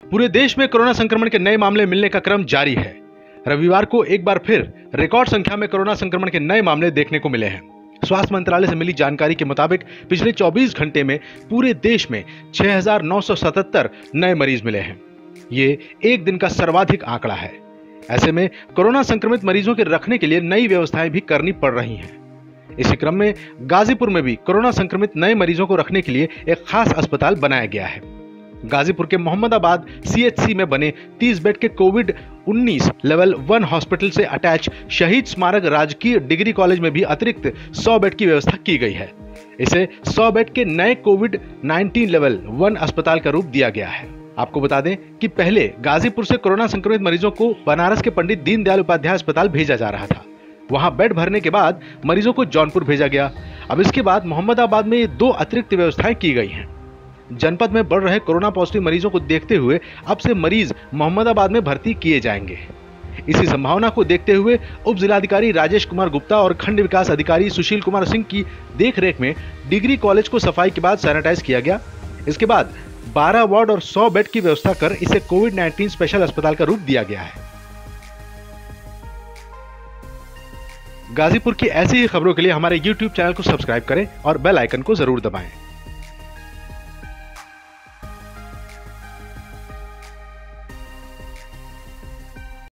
पूरे देश में कोरोना संक्रमण के नए मामले मिलने का क्रम जारी है। रविवार को एक बार फिर रिकॉर्ड संख्या में कोरोना संक्रमण के नए मामले देखने को मिले हैं। स्वास्थ्य मंत्रालय से मिली जानकारी के मुताबिक पिछले 24 घंटे में पूरे देश में 6,977 नए मरीज मिले हैं। ये एक दिन का सर्वाधिक आंकड़ा है। ऐसे में कोरोना संक्रमित मरीजों के रखने के लिए नई व्यवस्थाएं भी करनी पड़ रही हैं। इसी क्रम में गाजीपुर में भी कोरोना संक्रमित नए मरीजों को रखने के लिए एक खास अस्पताल बनाया गया है। गाजीपुर के मोहम्मदाबाद सीएचसी में बने 30 बेड के कोविड-19 लेवल 1 हॉस्पिटल से अटैच शहीद स्मारक राजकीय डिग्री कॉलेज में भी अतिरिक्त 100 बेड की व्यवस्था की गई है। इसे 100 बेड के नए कोविड-19 लेवल 1 अस्पताल का रूप दिया गया है। आपको बता दें कि पहले गाजीपुर से कोरोना संक्रमित मरीजों को बनारस के पंडित दीनदयाल उपाध्याय अस्पताल भेजा जा रहा था। वहां बेड भरने के बाद मरीजों को जौनपुर भेजा गया। अब इसके बाद मोहम्मदाबाद में ये 2 अतिरिक्त व्यवस्थाएं की गई हैं। जनपद में बढ़ रहे कोरोना पॉजिटिव मरीजों को देखते हुए अब से मरीज मोहम्मदाबाद में भर्ती किए जाएंगे। इसी संभावना को देखते हुए उप जिलाधिकारी राजेश कुमार गुप्ता और खंड विकास अधिकारी सुशील कुमार सिंह की देखरेख में डिग्री कॉलेज को सफाई के बाद सैनिटाइज किया गया। इसके बाद 12 वार्ड और 100 बेड की व्यवस्था कर इसे कोविड-19 स्पेशल अस्पताल का रूप दिया गया है। गाजीपुर की ऐसी ही खबरों के लिए हमारे YouTube चैनल को सब्सक्राइब करें और बेल आइकन को जरूर दबाएं।